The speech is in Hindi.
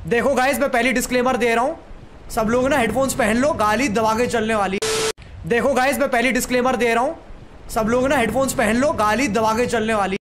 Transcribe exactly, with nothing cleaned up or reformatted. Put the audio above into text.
देखो गाइस, मैं पहली डिस्क्लेमर दे रहा हूँ, सब लोग ना हेडफोन्स पहन लो, गाली दबा के चलने वाली। देखो गाइस, मैं पहली डिस्क्लेमर दे रहा हूँ, सब लोग ना हेडफोन्स पहन लो, गाली दबा के चलने वाली।